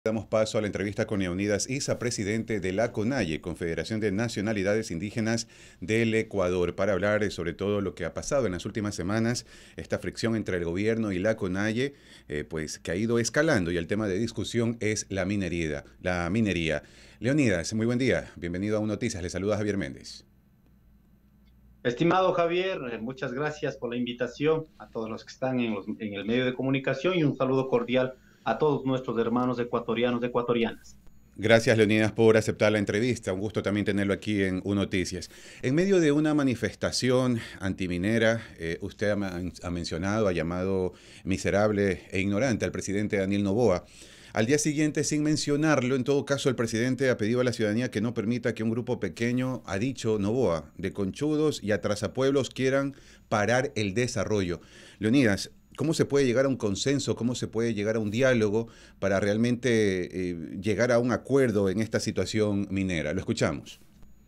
Damos paso a la entrevista con Leonidas Issa, presidente de la CONAIE, Confederación de Nacionalidades Indígenas del Ecuador, para hablar sobre todo lo que ha pasado en las últimas semanas, esta fricción entre el gobierno y la CONAIE, pues que ha ido escalando, y el tema de discusión es la minería. Leonidas, muy buen día, bienvenido a Un Noticias, le saluda Javier Méndez. Estimado Javier, muchas gracias por la invitación a todos los que están en el medio de comunicación y un saludo cordial a todos nuestros hermanos ecuatorianos, ecuatorianas. Gracias, Leonidas, por aceptar la entrevista. Un gusto también tenerlo aquí en Un Noticias. En medio de una manifestación antiminera, usted ha mencionado, ha llamado miserable e ignorante al presidente Daniel Noboa. Al día siguiente, sin mencionarlo, en todo caso, el presidente ha pedido a la ciudadanía que no permita que un grupo pequeño, ha dicho Noboa, de conchudos y atrasapueblos quieran parar el desarrollo. Leonidas, ¿cómo se puede llegar a un consenso? ¿Cómo se puede llegar a un diálogo para realmente llegar a un acuerdo en esta situación minera? Lo escuchamos.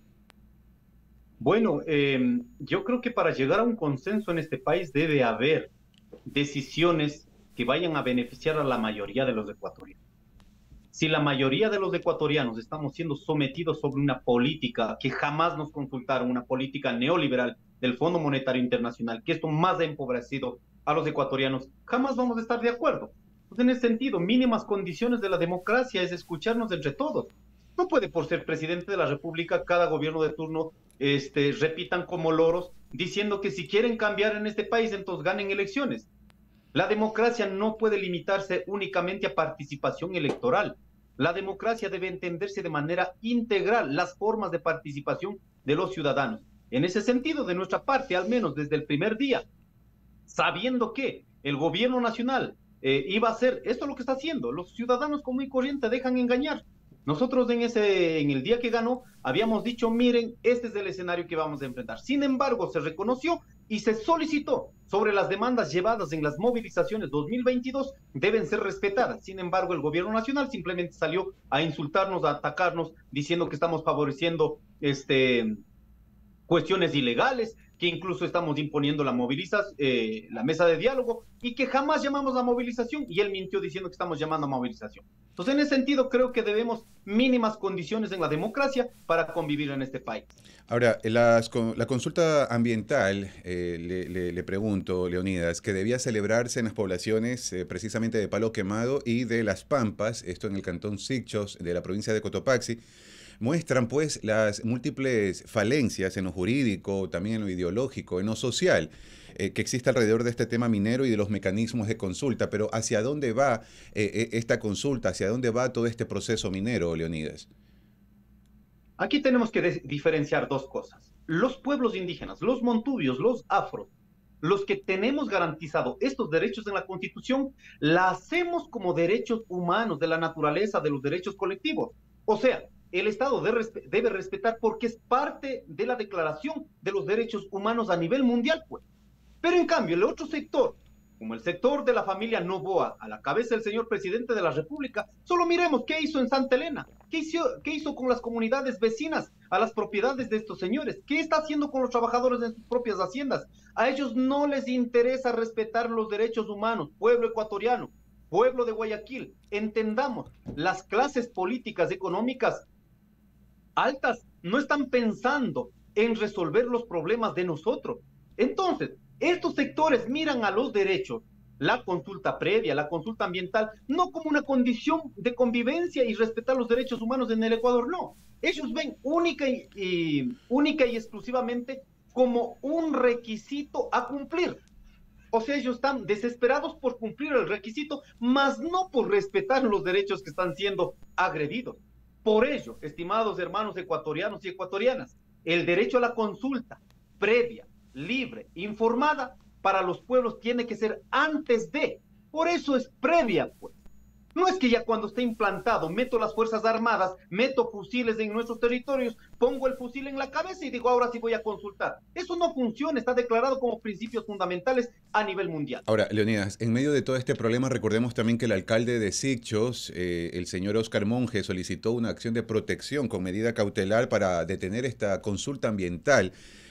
Bueno, yo creo que para llegar a un consenso en este país debe haber decisiones que vayan a beneficiar a la mayoría de los ecuatorianos. Si la mayoría de los ecuatorianos estamos siendo sometidos sobre una política que jamás nos consultaron, una política neoliberal del Fondo Monetario Internacional, que esto más ha empobrecido a los ecuatorianos, jamás vamos a estar de acuerdo. Pues en ese sentido, mínimas condiciones de la democracia es escucharnos entre todos. No puede, por ser presidente de la República, cada gobierno de turno repitan como loros diciendo que si quieren cambiar en este país, entonces ganen elecciones. La democracia no puede limitarse únicamente a participación electoral. La democracia debe entenderse de manera integral las formas de participación de los ciudadanos. En ese sentido, de nuestra parte, al menos desde el primer día, sabiendo que el gobierno nacional iba a hacer esto es lo que está haciendo, los ciudadanos común y corriente dejan engañar. Nosotros en el día que ganó habíamos dicho, miren, este es el escenario que vamos a enfrentar. Sin embargo, se reconoció y se solicitó sobre las demandas llevadas en las movilizaciones 2022 deben ser respetadas. Sin embargo, el gobierno nacional simplemente salió a insultarnos, a atacarnos, diciendo que estamos favoreciendo cuestiones ilegales, que incluso estamos imponiendo la mesa de diálogo y que jamás llamamos a movilización y él mintió diciendo que estamos llamando a movilización. Entonces, en ese sentido, creo que debemos mínimas condiciones en la democracia para convivir en este país. Ahora, la consulta ambiental, le pregunto, Leonidas, que debía celebrarse en las poblaciones precisamente de Palo Quemado y de Las Pampas, esto en el cantón Sichos de la provincia de Cotopaxi, muestran pues las múltiples falencias en lo jurídico, también en lo ideológico, en lo social, que existe alrededor de este tema minero y de los mecanismos de consulta. Pero ¿hacia dónde va esta consulta? ¿Hacia dónde va todo este proceso minero, Leonidas? Aquí tenemos que diferenciar dos cosas. Los pueblos indígenas, los montubios, los afros, los que tenemos garantizado estos derechos en la Constitución, la hacemos como derechos humanos de la naturaleza, de los derechos colectivos. O sea, el Estado debe respetar porque es parte de la Declaración de los Derechos Humanos a nivel mundial, pues. Pero en cambio, el otro sector, como el sector de la familia Noboa, a la cabeza del señor presidente de la República, solo miremos qué hizo en Santa Elena, qué hizo con las comunidades vecinas a las propiedades de estos señores, qué está haciendo con los trabajadores en sus propias haciendas. A ellos no les interesa respetar los derechos humanos, pueblo ecuatoriano, pueblo de Guayaquil. Entendamos, las clases políticas, económicas altas no están pensando en resolver los problemas de nosotros. Entonces, estos sectores miran a los derechos, la consulta previa, la consulta ambiental, no como una condición de convivencia y respetar los derechos humanos en el Ecuador, no. Ellos ven única y exclusivamente como un requisito a cumplir. O sea, ellos están desesperados por cumplir el requisito, más no por respetar los derechos que están siendo agredidos. Por ello, estimados hermanos ecuatorianos y ecuatorianas, el derecho a la consulta previa, libre, informada para los pueblos tiene que ser antes de. Por eso es previa, pues. No es que ya cuando esté implantado meto las Fuerzas Armadas, meto fusiles en nuestros territorios, pongo el fusil en la cabeza y digo ahora sí voy a consultar. Eso no funciona, está declarado como principios fundamentales a nivel mundial. Ahora, Leonidas, en medio de todo este problema, recordemos también que el alcalde de Sichos, el señor Oscar Monge, solicitó una acción de protección con medida cautelar para detener esta consulta ambiental.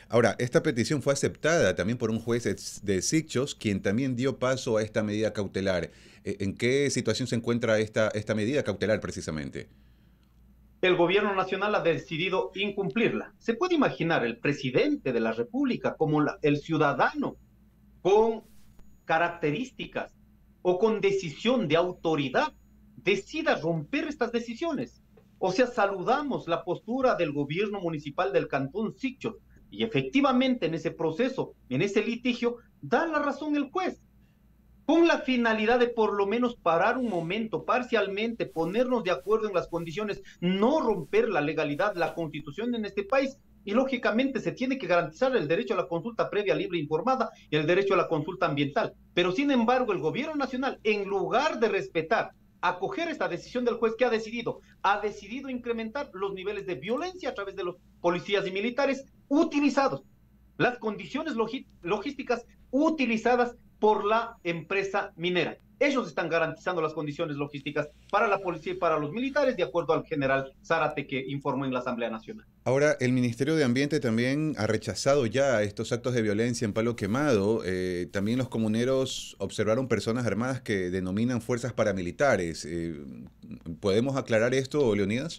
Ahora, esta petición fue aceptada también por un juez de Sitges, quien también dio paso a esta medida cautelar. ¿En qué situación se encuentra esta medida cautelar precisamente? El gobierno nacional ha decidido incumplirla. Se puede imaginar el presidente de la República como el ciudadano con características o con decisión de autoridad decida romper estas decisiones. O sea, saludamos la postura del gobierno municipal del Cantón Sitges y efectivamente en ese proceso, en ese litigio, da la razón el juez con la finalidad de por lo menos parar un momento, parcialmente, ponernos de acuerdo en las condiciones, no romper la legalidad, la constitución en este país. Y lógicamente se tiene que garantizar el derecho a la consulta previa, libre e informada y el derecho a la consulta ambiental. Pero sin embargo, el gobierno nacional, en lugar de respetar, acoger esta decisión del juez que ha decidido incrementar los niveles de violencia a través de los policías y militares utilizados, las condiciones logísticas utilizadas por la empresa minera. Ellos están garantizando las condiciones logísticas para la policía y para los militares, de acuerdo al general Zárate que informó en la Asamblea Nacional. Ahora, el Ministerio de Ambiente también ha rechazado ya estos actos de violencia en Palo Quemado. También los comuneros observaron personas armadas que denominan fuerzas paramilitares. ¿Podemos aclarar esto, Leonidas?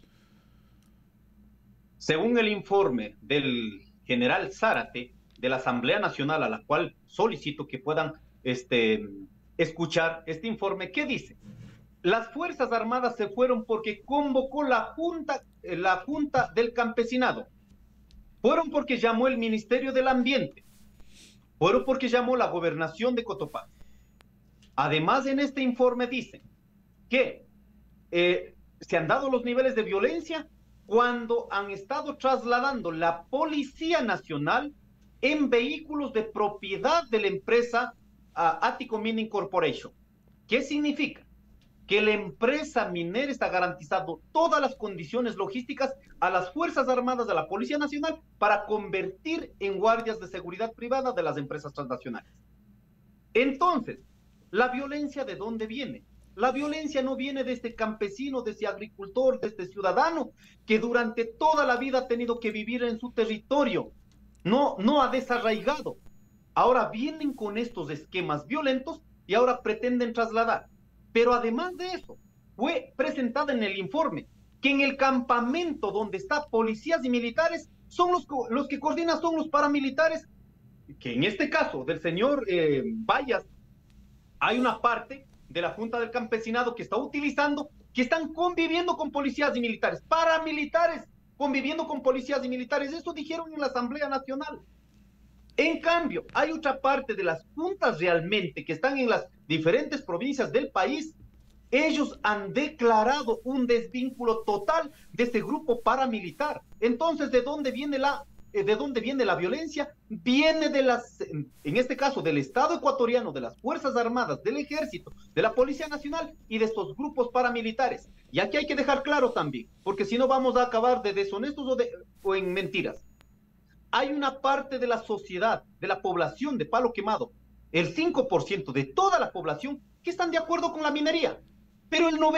Según el informe del general Zárate de la Asamblea Nacional, a la cual solicito que puedan escuchar este informe, ¿qué dice? Las Fuerzas Armadas se fueron porque convocó la Junta del Campesinado. Fueron porque llamó el Ministerio del Ambiente. Fueron porque llamó la Gobernación de Cotopaxi. Además, en este informe dicen que se han dado los niveles de violencia cuando han estado trasladando la Policía Nacional en vehículos de propiedad de la empresa Ático Mining Corporation. ¿Qué significa? Que la empresa minera está garantizando todas las condiciones logísticas a las Fuerzas Armadas de la Policía Nacional para convertir en guardias de seguridad privada de las empresas transnacionales. Entonces, ¿la violencia de dónde viene? La violencia no viene de este campesino, de este agricultor, de este ciudadano que durante toda la vida ha tenido que vivir en su territorio. No ha desarraigado. Ahora vienen con estos esquemas violentos y ahora pretenden trasladar. Pero además de eso, fue presentada en el informe que en el campamento donde están policías y militares, son los que coordinan, son los paramilitares, que en este caso del señor Vallas, hay una parte de la Junta del Campesinado que está utilizando, que están conviviendo con policías y militares, paramilitares conviviendo con policías y militares. Eso dijeron en la Asamblea Nacional. En cambio, hay otra parte de las juntas realmente que están en las diferentes provincias del país. Ellos han declarado un desvínculo total de este grupo paramilitar. Entonces, ¿de dónde viene la violencia? Viene en este caso, del Estado ecuatoriano, de las Fuerzas Armadas, del Ejército, de la Policía Nacional y de estos grupos paramilitares. Y aquí hay que dejar claro también, porque si no vamos a acabar de deshonestos o en mentiras. Hay una parte de la sociedad, de la población de Palo Quemado, el 5% de toda la población que están de acuerdo con la minería, pero el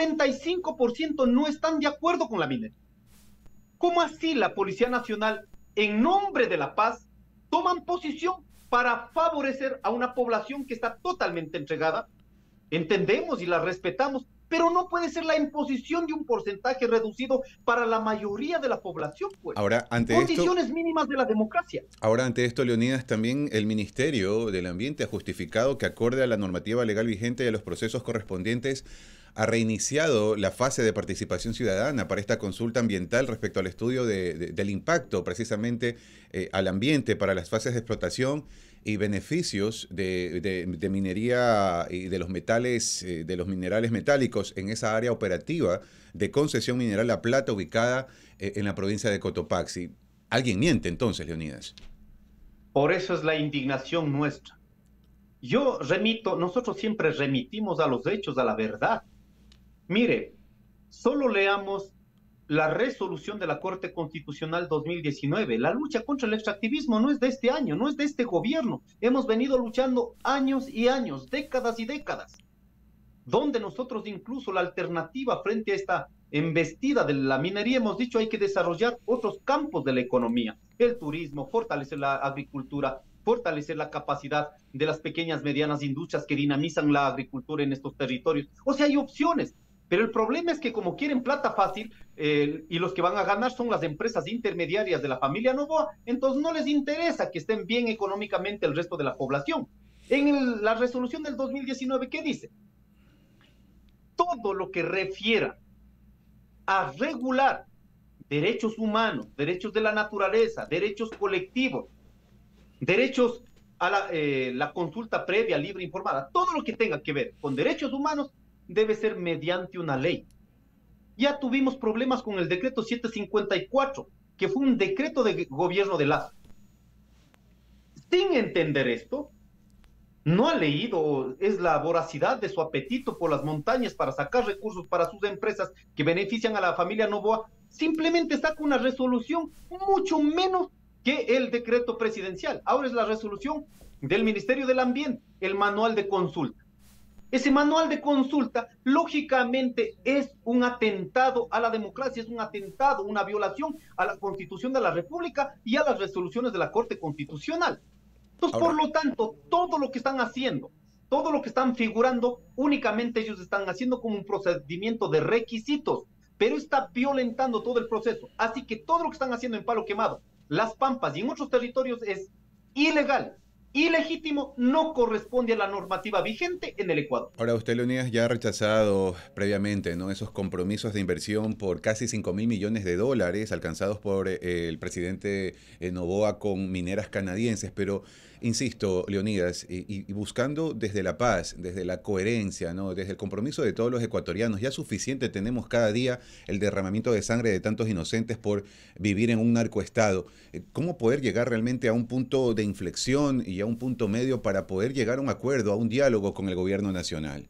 95% no están de acuerdo con la minería. ¿Cómo así la Policía Nacional, en nombre de la paz, toman posición para favorecer a una población que está totalmente entregada? Entendemos y la respetamos, pero no puede ser la imposición de un porcentaje reducido para la mayoría de la población, pues. Ahora, Condiciones mínimas de la democracia. Ahora, ante esto, Leonidas, también el Ministerio del Ambiente ha justificado que, acorde a la normativa legal vigente y a los procesos correspondientes, ha reiniciado la fase de participación ciudadana para esta consulta ambiental respecto al estudio del impacto precisamente al ambiente para las fases de explotación y beneficios de minería y de los metales, de los minerales metálicos en esa área operativa de concesión mineral La Plata ubicada en la provincia de Cotopaxi. ¿Alguien miente entonces, Leonidas? Por eso es la indignación nuestra. Nosotros siempre remitimos a los hechos, a la verdad. Mire, solo leamos la resolución de la Corte Constitucional 2019. La lucha contra el extractivismo no es de este año, no es de este gobierno. Hemos venido luchando años y años, décadas y décadas, donde nosotros incluso la alternativa frente a esta embestida de la minería, hemos dicho hay que desarrollar otros campos de la economía, el turismo, fortalecer la agricultura, fortalecer la capacidad de las pequeñas, medianas industrias que dinamizan la agricultura en estos territorios. O sea, hay opciones. Pero el problema es que como quieren plata fácil y los que van a ganar son las empresas intermediarias de la familia Novoa, entonces no les interesa que estén bien económicamente el resto de la población. La resolución del 2019, ¿qué dice? Todo lo que refiera a regular derechos humanos, derechos de la naturaleza, derechos colectivos, derechos a la consulta previa, libre, informada, todo lo que tenga que ver con derechos humanos debe ser mediante una ley. Ya tuvimos problemas con el decreto 754, que fue un decreto de gobierno de Lazo. Sin entender esto, no ha leído, es la voracidad de su apetito por las montañas para sacar recursos para sus empresas que benefician a la familia Novoa, simplemente saca una resolución mucho menos que el decreto presidencial. Ahora es la resolución del Ministerio del Ambiente, el manual de consulta. Ese manual de consulta, lógicamente, es un atentado a la democracia, es un atentado, una violación a la Constitución de la República y a las resoluciones de la Corte Constitucional. Entonces, por lo tanto, todo lo que están haciendo, todo lo que están figurando, únicamente ellos están haciendo como un procedimiento de requisitos, pero está violentando todo el proceso. Así que todo lo que están haciendo en Palo Quemado, Las Pampas y en otros territorios es ilegal, ilegítimo, no corresponde a la normativa vigente en el Ecuador. Ahora, usted, Leonidas, ya ha rechazado previamente, ¿no?, esos compromisos de inversión por casi 5.000 millones de dólares alcanzados por el presidente Noboa con mineras canadienses, pero insisto, Leonidas, y buscando desde la paz, desde la coherencia, ¿no?, desde el compromiso de todos los ecuatorianos, ya suficiente tenemos cada día el derramamiento de sangre de tantos inocentes por vivir en un narcoestado. ¿Cómo poder llegar realmente a un punto de inflexión y a un punto medio para poder llegar a un acuerdo, a un diálogo con el gobierno nacional?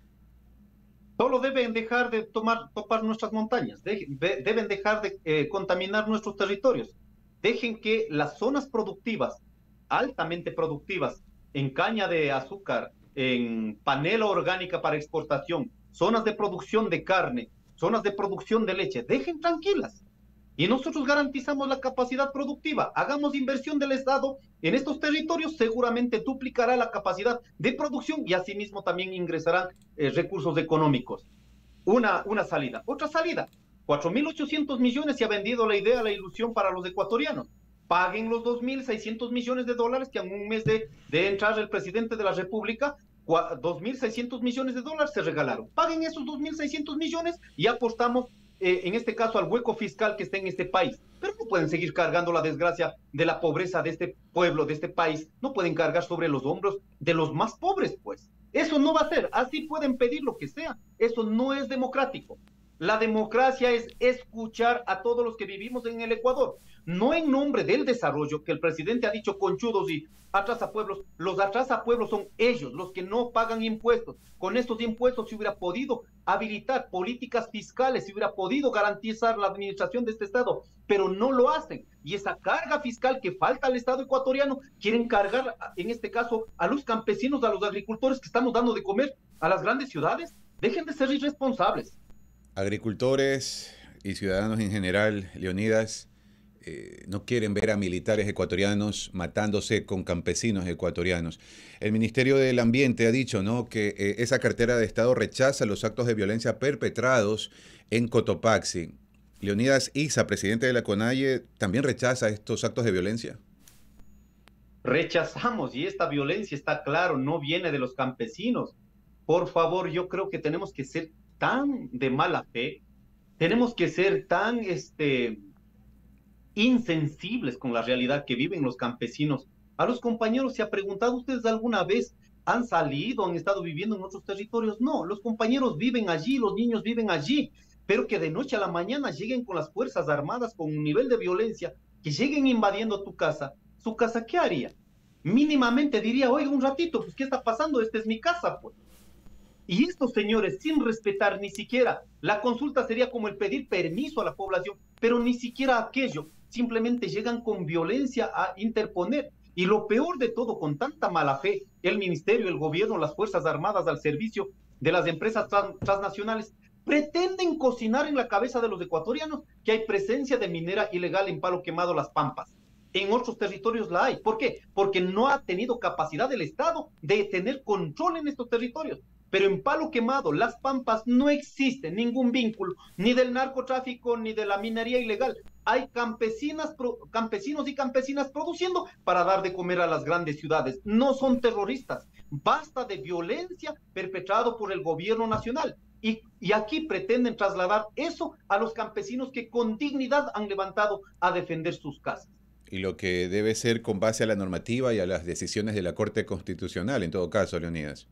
Solo deben dejar de topar nuestras montañas, deben dejar de contaminar nuestros territorios. Dejen que las zonas productivas, altamente productivas, en caña de azúcar, en panela orgánica para exportación, zonas de producción de carne, zonas de producción de leche, dejen tranquilas. Y nosotros garantizamos la capacidad productiva. Hagamos inversión del Estado en estos territorios, seguramente duplicará la capacidad de producción y asimismo también ingresarán recursos económicos. Una salida. Otra salida. 4.800 millones se ha vendido la idea, la ilusión para los ecuatorianos. Paguen los 2.600 millones de dólares que en un mes de entrar el presidente de la República, 2.600 millones de dólares se regalaron. Paguen esos 2.600 millones y apostamos en este caso al hueco fiscal que está en este país. Pero no pueden seguir cargando la desgracia de la pobreza de este pueblo, de este país. No pueden cargar sobre los hombros de los más pobres, pues. Eso no va a ser. Así pueden pedir lo que sea. Eso no es democrático. La democracia es escuchar a todos los que vivimos en el Ecuador, no en nombre del desarrollo, que el presidente ha dicho conchudos y atrasapueblos. Los atrasapueblos son ellos, los que no pagan impuestos. Con estos impuestos se hubiera podido habilitar políticas fiscales, se hubiera podido garantizar la administración de este Estado, pero no lo hacen. Y esa carga fiscal que falta al Estado ecuatoriano, quieren cargar, en este caso, a los campesinos, a los agricultores que estamos dando de comer a las grandes ciudades. Dejen de ser irresponsables. Agricultores y ciudadanos en general, Leonidas, no quieren ver a militares ecuatorianos matándose con campesinos ecuatorianos. El Ministerio del Ambiente ha dicho, ¿no?, que esa cartera de Estado rechaza los actos de violencia perpetrados en Cotopaxi. Leonidas Issa, presidente de la CONAIE, ¿también rechaza estos actos de violencia? Rechazamos, y esta violencia, está claro, no viene de los campesinos. Por favor, yo creo que tenemos que ser tan de mala fe, tenemos que ser tan insensibles con la realidad que viven los campesinos. A los compañeros, ¿se ha preguntado ustedes alguna vez, han salido, han estado viviendo en otros territorios? No, los compañeros viven allí, los niños viven allí, pero que de noche a la mañana lleguen con las Fuerzas Armadas con un nivel de violencia, que lleguen invadiendo tu casa, ¿su casa qué haría? Mínimamente diría, oiga, un ratito, pues ¿qué está pasando? Esta es mi casa, pues. Y estos señores, sin respetar ni siquiera, la consulta sería como el pedir permiso a la población, pero ni siquiera aquello, simplemente llegan con violencia a interponer. Y lo peor de todo, con tanta mala fe, el ministerio, el gobierno, las Fuerzas Armadas al servicio de las empresas transnacionales, pretenden cocinar en la cabeza de los ecuatorianos que hay presencia de minera ilegal en Palo Quemado, Las Pampas. En otros territorios la hay. ¿Por qué? Porque no ha tenido capacidad el Estado de tener control en estos territorios. Pero en Palo Quemado, Las Pampas, no existe ningún vínculo ni del narcotráfico ni de la minería ilegal. Hay campesinos y campesinas produciendo para dar de comer a las grandes ciudades. No son terroristas. Basta de violencia perpetrado por el gobierno nacional. Y aquí pretenden trasladar eso a los campesinos que con dignidad han levantado a defender sus casas. Y lo que debe ser con base a la normativa y a las decisiones de la Corte Constitucional, en todo caso, Leonidas.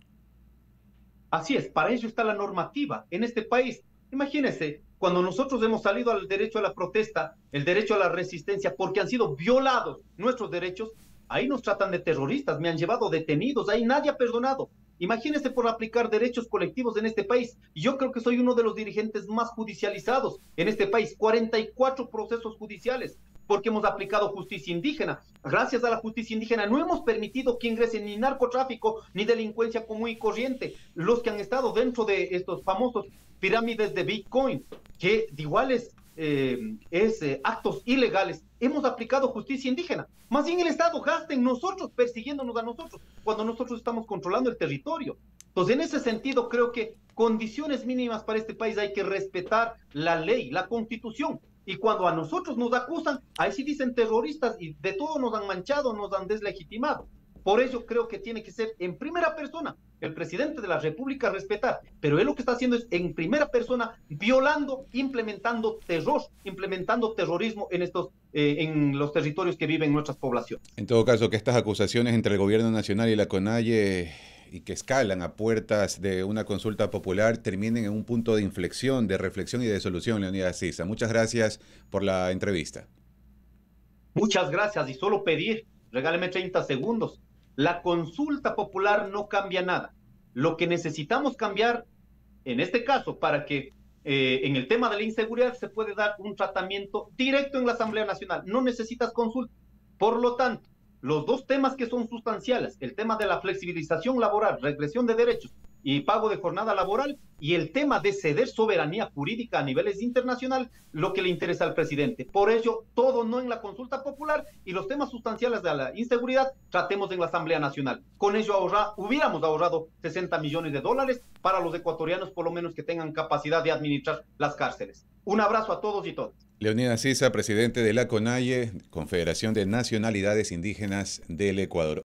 Así es, para ello está la normativa en este país. Imagínense, cuando nosotros hemos salido al derecho a la protesta, el derecho a la resistencia, porque han sido violados nuestros derechos, ahí nos tratan de terroristas, me han llevado detenidos, ahí nadie ha perdonado. Imagínense por aplicar derechos colectivos en este país. Yo creo que soy uno de los dirigentes más judicializados en este país, 44 procesos judiciales, porque hemos aplicado justicia indígena. Gracias a la justicia indígena no hemos permitido que ingrese ni narcotráfico ni delincuencia común y corriente. Los que han estado dentro de estos famosos pirámides de Bitcoin, que de iguales actos ilegales, hemos aplicado justicia indígena. Más bien el Estado gasta en nosotros, persiguiéndonos a nosotros, cuando nosotros estamos controlando el territorio. Entonces, en ese sentido, creo que condiciones mínimas para este país hay que respetar la ley, la constitución. Y cuando a nosotros nos acusan, ahí sí dicen terroristas y de todo nos han manchado, nos han deslegitimado. Por eso creo que tiene que ser en primera persona el presidente de la República respetar, pero él lo que está haciendo es en primera persona violando, implementando terror, implementando terrorismo en los territorios que viven nuestras poblaciones. En todo caso, que estas acusaciones entre el gobierno nacional y la CONAIE y que escalan a puertas de una consulta popular terminen en un punto de inflexión, de reflexión y de solución, Leonidas Sisa. Muchas gracias por la entrevista. Muchas gracias y solo pedir, regáleme 30 segundos. La consulta popular no cambia nada. Lo que necesitamos cambiar, en este caso, para que en el tema de la inseguridad se puede dar un tratamiento directo en la Asamblea Nacional. No necesitas consulta. Por lo tanto, los dos temas que son sustanciales, el tema de la flexibilización laboral, regresión de derechos y pago de jornada laboral, y el tema de ceder soberanía jurídica a niveles internacionales, lo que le interesa al presidente. Por ello, todo no en la consulta popular y los temas sustanciales de la inseguridad tratemos en la Asamblea Nacional. Con ello hubiéramos ahorrado 60 millones de dólares para los ecuatorianos, por lo menos que tengan capacidad de administrar las cárceles. Un abrazo a todos y todas. Leonidas Sisa, presidente de la CONAIE, Confederación de Nacionalidades Indígenas del Ecuador.